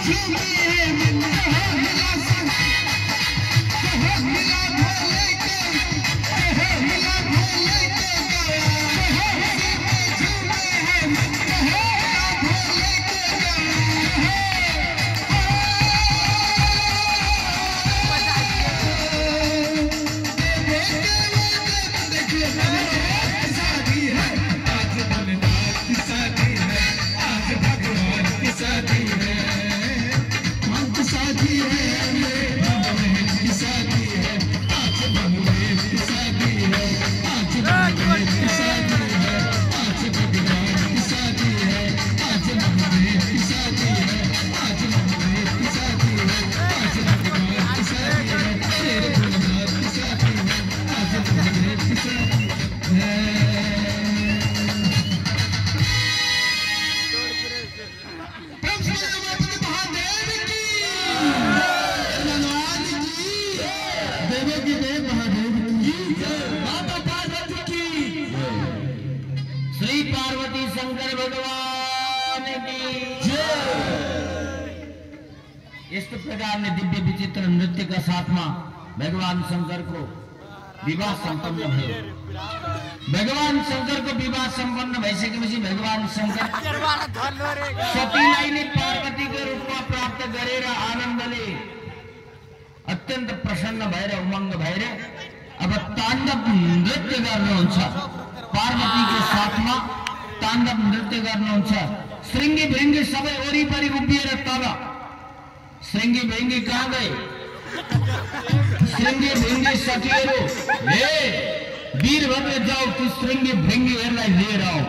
इस प्रकार ने दिव्य विचित्र नृत्य का साथमा भगवान शंकर को विवाह संपन्न भयो। भगवान शंकर को विवाह संपन्न भइसकेपछि भगवान शंकर सतीलाई नै पार्वतीको रूपमा प्राप्त गरेर आनन्दले अत्यन्त प्रसन्न भएर उमङ्ग भएर अब ताण्डव नृत्य गर्नुहुन्छ। पार्वतीको साथमा ताण्डव नृत्य गर्नुहुन्छ। श्रृंगी भृंगी सबै वरिपरि उभिएर तल श्रृंगी भृंगी कहाँ गए? श्रृंगी भृंगी सखीहरू हे वीरभद्र जाऊ ती श्रृंगी भृंगीहरूलाई लिएर आऊ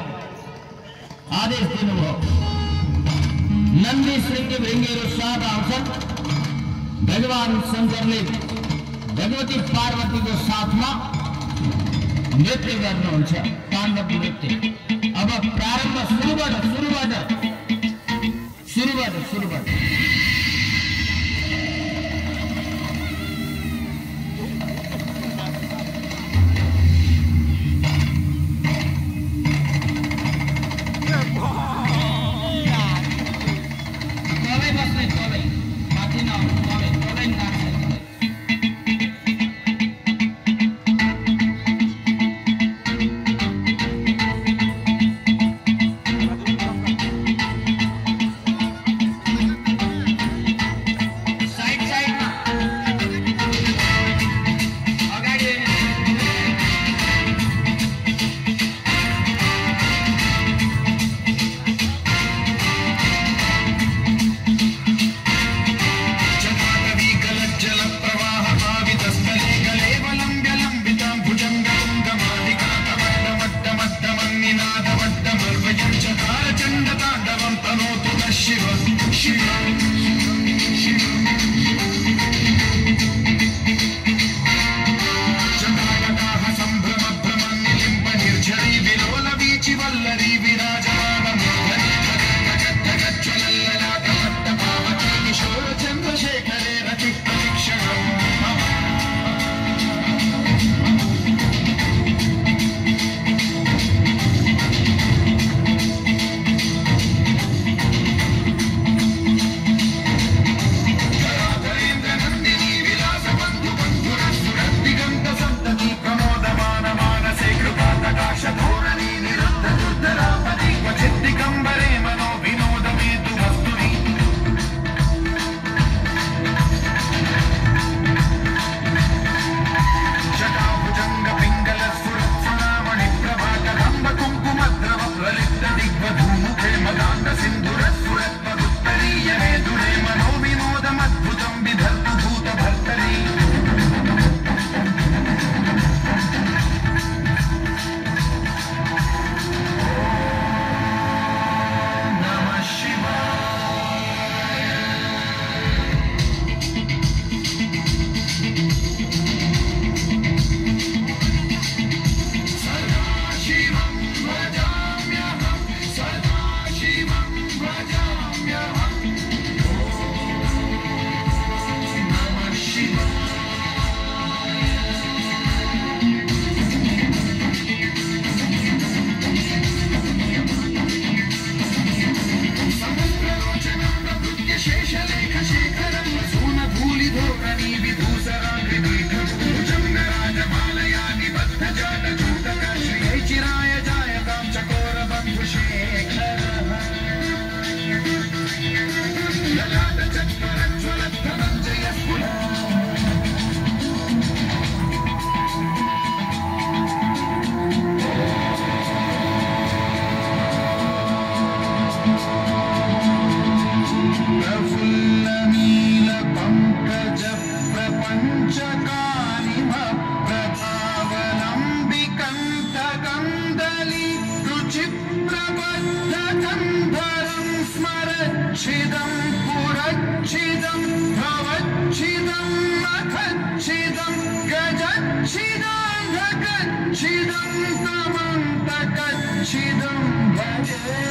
आदेश दिनुभयो। नन्दी श्रृंगी भृंगीहरू साथ आउँछन्। भगवान शंकरले भगवती पार्वतीको साथमा नृत्य गर्नुहुन्छ, ताण्डव नृत्य। अब प्रारम्भ सुरुबाट Chidam tamam takachidam bhaje